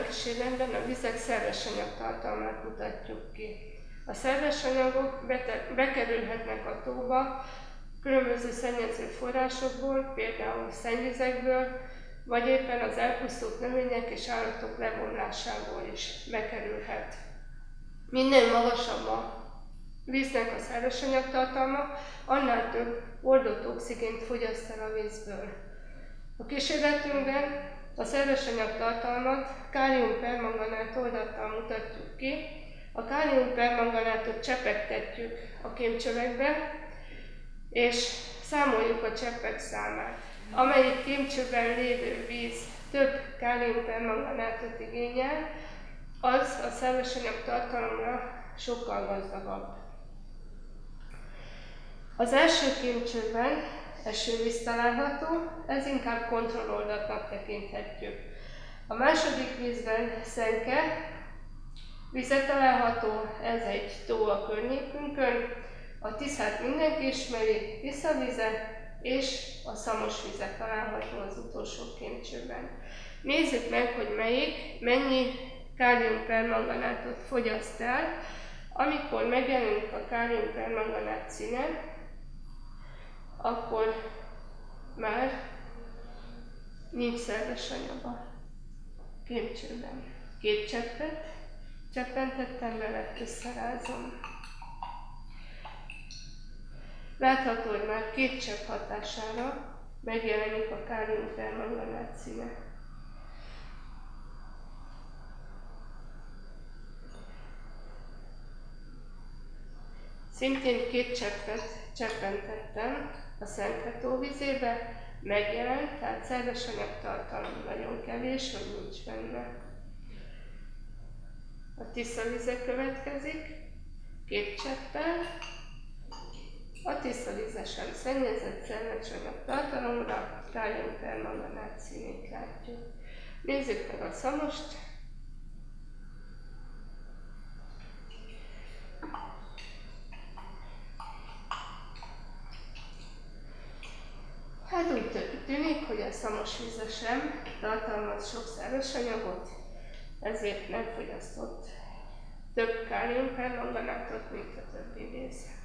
sorrendben a vizek szerves anyagtartalmát mutatjuk ki. A szerves anyagok bekerülhetnek a tóba különböző szennyező forrásokból, például szennyvizekből, vagy éppen az elpusztult növények és állatok lebomlásából is bekerülhet. Minél magasabb a víznek a szerves anyagtartalma, annál több oldott oxigént fogyaszt el a vízből. A kísérletünkben a szerves anyagtartalmat kálium-permanganát oldattal mutatjuk ki. A kálium-permanganátot csepegtetjük a kémcsövekbe, és számoljuk a cseppek számát. Amelyik kémcsőben lévő víz több kálium-permanganátot igényel, az a szerves anyagtartalomra sokkal gazdagabb. Az első kémcsőben esővíz található, ez inkább kontrolloldatnak tekinthetjük. A második vízben szenke vize található, ez egy tó a környékünkön. A Tiszát mindenki ismeri, Tiszavize, és a Szamos vize található az utolsó kémcsőben. Nézzük meg, hogy mennyi kálium-permanganátot fogyaszt el. Amikor megjelenik a kálium-permanganát színe, akkor már nincs szerves anyag a kémcsőben. 2 cseppet cseppentettem vele, összerázom. Látható, hogy már 2 csepp hatására megjelenik a kálium-permanganát színe. Szintén 2 cseppet cseppentettem a Szenke tóvizébe, megjelent, tehát szerves anyagtartalom nagyon kevés, vagy nincs benne. A Tiszavize következik, 2 cseppel. A Tiszavize sem szennyezett, szerves anyagtartalomra kálium-permanganát színét látjuk. Nézzük meg a Szamost. Hát úgy tűnik, hogy a Szamos vize sem tartalmaz sok szerves anyagot, ezért nem fogyasztott több kálium-permanganátot, mint a többi víz.